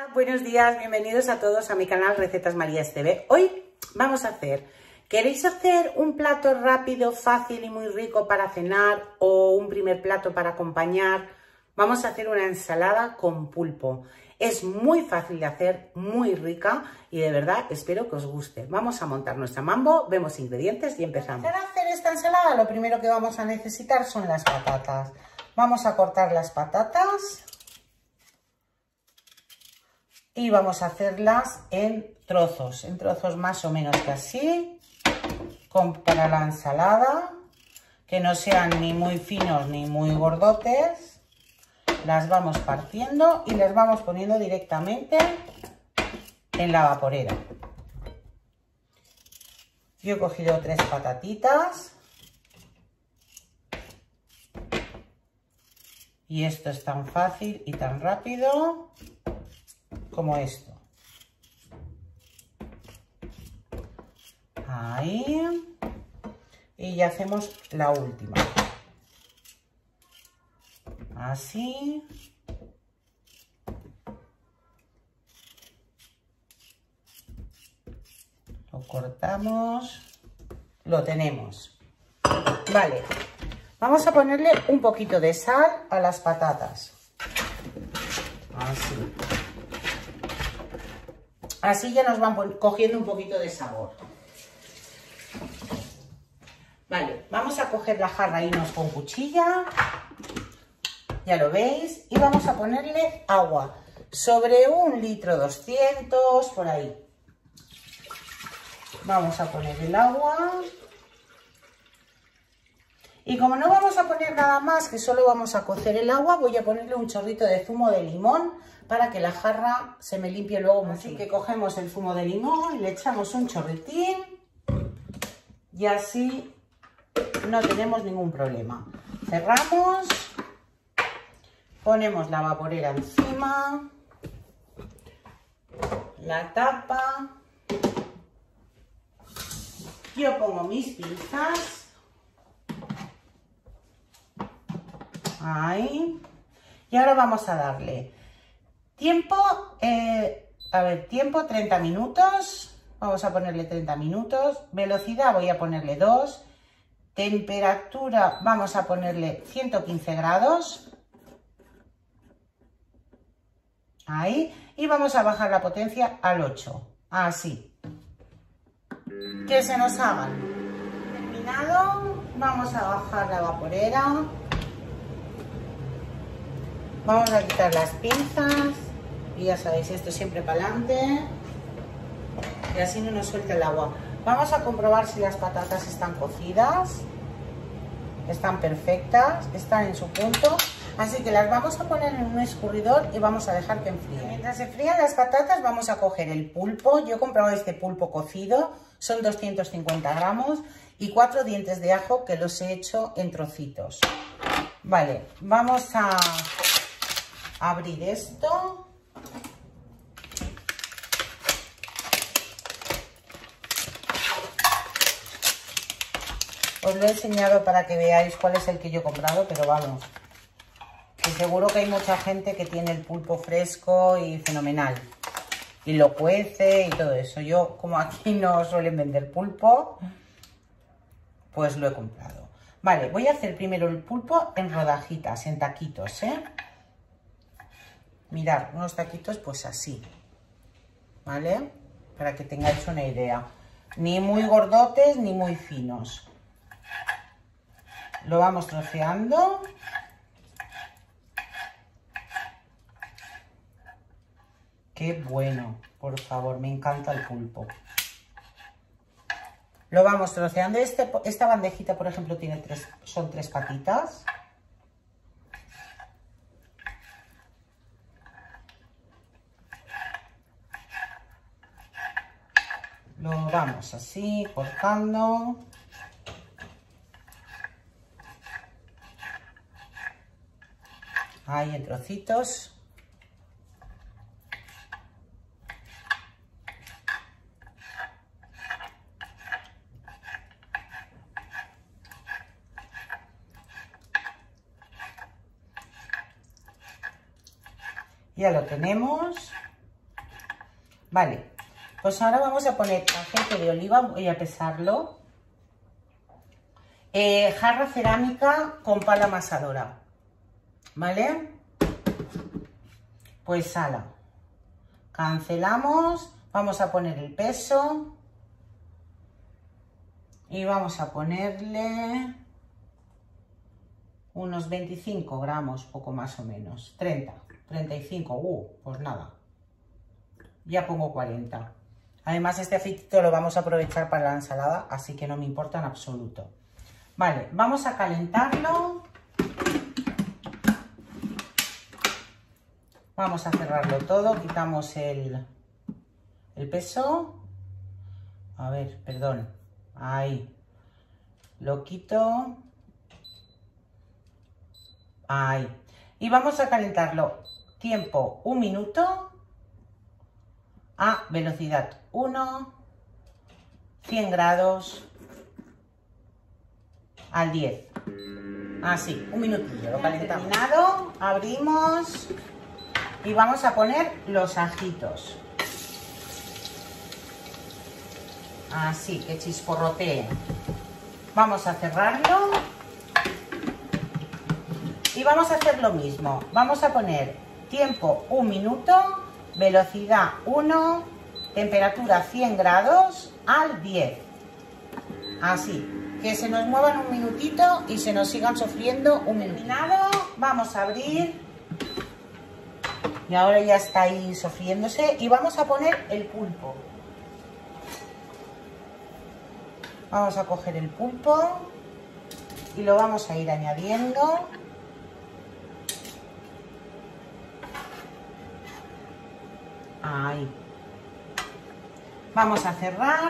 Hola, buenos días, bienvenidos a todos a mi canal Recetas Marías TV. Hoy vamos a ¿queréis hacer un plato rápido, fácil y muy rico para cenar o un primer plato para acompañar? Vamos a hacer una ensalada con pulpo. Es muy fácil de hacer, muy rica y de verdad espero que os guste. Vamos a montar nuestra mambo, vemos ingredientes y empezamos. Para hacer esta ensalada lo primero que vamos a necesitar son las patatas. Vamos a cortar las patatas y vamos a hacerlas en trozos más o menos que así, para la ensalada, que no sean ni muy finos ni muy gordotes. Las vamos partiendo y las vamos poniendo directamente en la vaporera. Yo he cogido 3 patatitas y esto es tan fácil y tan rápido como esto. Ahí. Y ya hacemos la última. Así. Lo cortamos. Lo tenemos. Vale. Vamos a ponerle un poquito de sal a las patatas. Así. Así ya nos van cogiendo un poquito de sabor. Vale, vamos a coger la jarra Inox con cuchilla. Ya lo veis. Y vamos a ponerle agua. Sobre 1,2 litros, por ahí. Vamos a poner el agua. Y como no vamos a poner nada más, que solo vamos a cocer el agua, voy a ponerle un chorrito de zumo de limón para que la jarra se me limpie luego mucho. Así que cogemos el zumo de limón y le echamos un chorritín y así no tenemos ningún problema. Cerramos, ponemos la vaporera encima, la tapa, yo pongo mis pinzas. Ahí. Y ahora vamos a darle tiempo, tiempo 30 minutos. Vamos a ponerle 30 minutos. Velocidad voy a ponerle 2. Temperatura vamos a ponerle 115 grados. Ahí. Y vamos a bajar la potencia al 8. Así. Que se nos hagan. Terminado. Vamos a bajar la vaporera. Vamos a quitar las pinzas y ya sabéis, esto siempre para adelante y así no nos suelta el agua. Vamos a comprobar si las patatas están cocidas, están perfectas, están en su punto, así que las vamos a poner en un escurridor y vamos a dejar que enfríen. Mientras se frían las patatas vamos a coger el pulpo. Yo he comprado este pulpo cocido, son 250 gramos y 4 dientes de ajo que los he hecho en trocitos. Vale, vamos a abrir esto. Os lo he enseñado para que veáis cuál es el que yo he comprado, pero vamos, que seguro que hay mucha gente que tiene el pulpo fresco y fenomenal y lo cuece y todo eso. Yo, como aquí no suelen vender pulpo, pues lo he comprado. Vale, voy a hacer primero el pulpo en rodajitas, en taquitos, Mirad, unos taquitos pues así, ¿vale? Para que tengáis una idea. Ni muy gordotes ni muy finos. Lo vamos troceando. Qué bueno, por favor, me encanta el pulpo. Lo vamos troceando. Esta bandejita, por ejemplo, son 3 patitas. Lo vamos así, cortando. Ahí en trocitos. Ya lo tenemos. Vale, pues ahora vamos a poner aceite de oliva, voy a pesarlo. Jarra cerámica con pala amasadora, ¿vale? Pues sala. Cancelamos, vamos a poner el peso y vamos a ponerle unos 25 gramos, poco más o menos, 30, 35, pues nada, ya pongo 40. Además este aceitito lo vamos a aprovechar para la ensalada, así que no me importa en absoluto. Vale, vamos a calentarlo. Vamos a cerrarlo todo, quitamos el peso. A ver, perdón, ahí. Lo quito. Ahí. Y vamos a calentarlo. Tiempo 1 minuto. A velocidad 1. 100 grados. Al 10. Así, 1 minutillo. Lo calentamos. Terminado. Abrimos. Y vamos a poner los ajitos. Así, que chisporrotee. Vamos a cerrarlo. Y vamos a hacer lo mismo. Vamos a poner tiempo 1 minuto, velocidad 1, temperatura 100 grados al 10. Así, que se nos muevan 1 minutito y se nos sigan sofriendo 1 minutito. Vamos a abrir. Y ahora ya está ahí sofriéndose. Y vamos a poner el pulpo. Vamos a coger el pulpo y lo vamos a ir añadiendo. Ahí. Vamos a cerrar.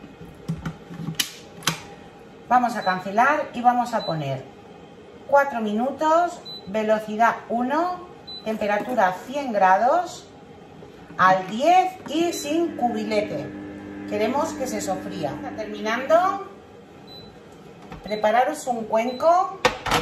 Vamos a cancelar y vamos a poner 4 minutos, velocidad 1, temperatura 100 grados al 10 y sin cubilete. Queremos que se sofría. Está terminando. Prepararos un cuenco.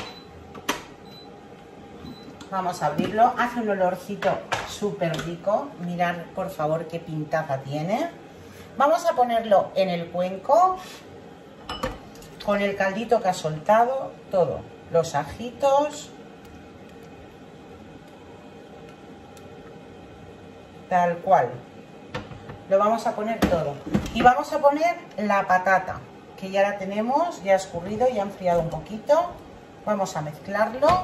Vamos a abrirlo. Hace un olorcito súper rico. Mirad por favor qué pintaza tiene. Vamos a ponerlo en el cuenco con el caldito que ha soltado todo. Los ajitos. Tal cual. Lo vamos a poner todo. Y vamos a poner la patata, que ya la tenemos, ya ha escurrido, ya ha enfriado un poquito. Vamos a mezclarlo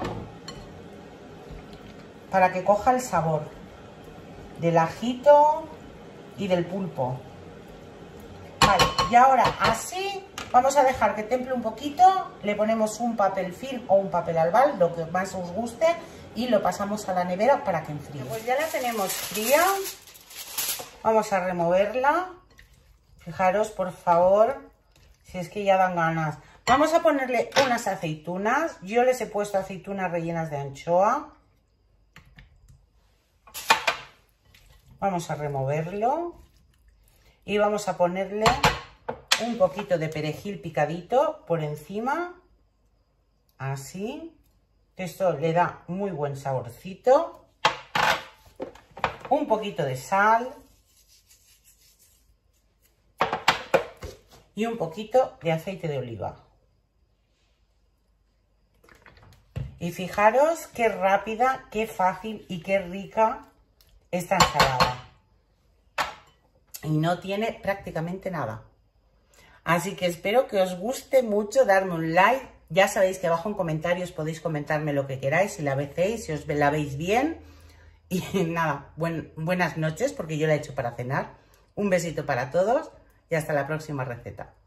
para que coja el sabor del ajito y del pulpo. Vale, y ahora así vamos a dejar que temple un poquito. Le ponemos un papel film o un papel albal, lo que más os guste, y lo pasamos a la nevera para que enfríe. Pues ya la tenemos fría. Vamos a removerla. Fijaros, por favor, si es que ya dan ganas. Vamos a ponerle unas aceitunas. Yo les he puesto aceitunas rellenas de anchoa. Vamos a removerlo. Y vamos a ponerle un poquito de perejil picadito por encima. Así. Esto le da muy buen saborcito. Un poquito de sal. Y un poquito de aceite de oliva. Y fijaros qué rápida, qué fácil y qué rica esta ensalada. Y no tiene prácticamente nada. Así que espero que os guste mucho, darme un like. Ya sabéis que abajo en comentarios podéis comentarme lo que queráis, si la veis, si os la veis bien. Y nada, buenas noches, porque yo la he hecho para cenar. Un besito para todos y hasta la próxima receta.